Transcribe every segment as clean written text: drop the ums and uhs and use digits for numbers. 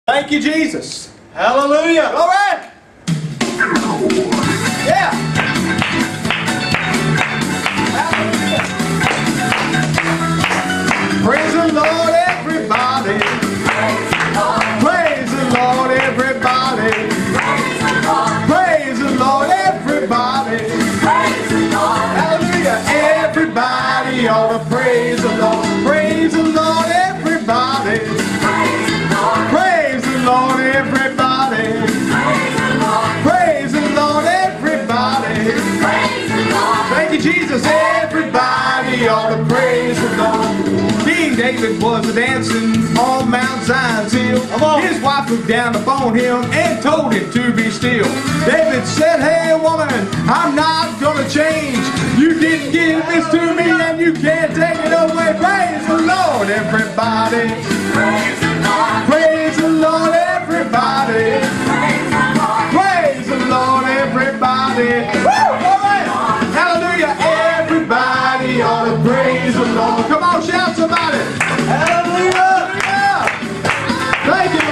Thank you, Jesus. Hallelujah. Glory. Yeah. Hallelujah. Praise the Lord, everybody. Praise the Lord, everybody. Praise the Lord, everybody. Hallelujah. Everybody ought to praise the Lord. Praise the Lord, everybody. Praise the Lord, everybody. Praise the Lord, everybody. Thank you, Jesus. Everybody ought to praise the Lord. King David was dancing on Mount Zion's hill. His wife looked down upon him and told him to be still. David said, "Hey woman, I'm not gonna change. You didn't give this to me and you can't take it away." Praise the Lord, everybody. Praise the Lord. Praise the Lord, everybody. Praise the Lord, everybody. Woo! Glory! Hallelujah. Everybody ought to praise the Lord. Come on, shout somebody. Hallelujah. Thank you,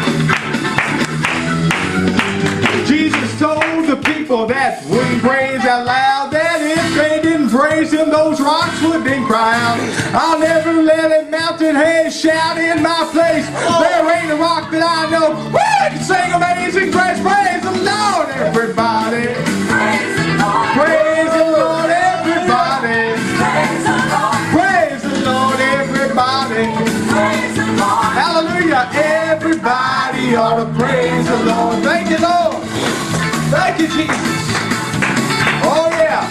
Lord. Jesus told the people that wouldn't praise out loud that if they didn't praise him, those rocks would then cry out. I'll never let a mountain head shout in my place. There ain't a rock that I know. Woo! Can sing Amazing Grace. Praise the Lord, everybody. Praise the Lord. Praise the Lord, everybody. Praise the Lord. Praise the Lord, everybody. Praise the Lord. Hallelujah. Everybody ought to praise the Lord. Thank you, Lord. Thank you, Jesus. Oh, yeah.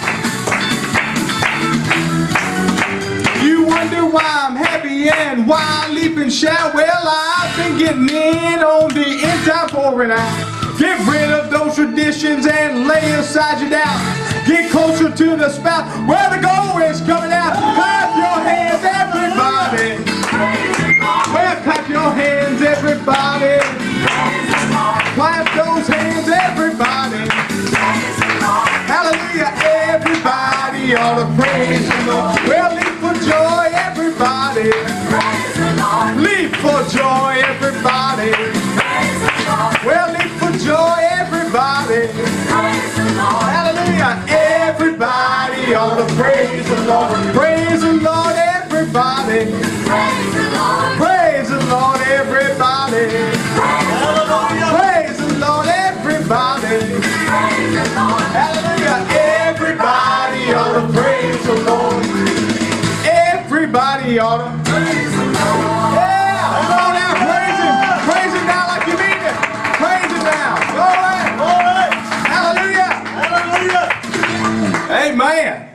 You wonder why I'm happy and why I leap and shout. Well, I've been getting in on the end time pouring out. Get rid of those traditions and lay aside your doubt. Get closer to the spout where the goal is coming out. Clap your hands, everybody. Well, clap your hands, everybody. Clap those hands, everybody. Hallelujah, everybody ought to praise the Lord. Well, leap for joy, everybody. Leap for joy, everybody. Well, leap for joy, everybody. Hallelujah, everybody ought to praise the Lord. Praise the Lord, everybody. Praise the Lord, everybody. Praise the Lord, everybody. Hallelujah, everybody ought to praise the Lord. Everybody ought to praise the Lord. Yeah, come on now, praise him. Praise him now like you mean it. Praise him now. Go ahead. All right. Hallelujah. Hallelujah. Amen.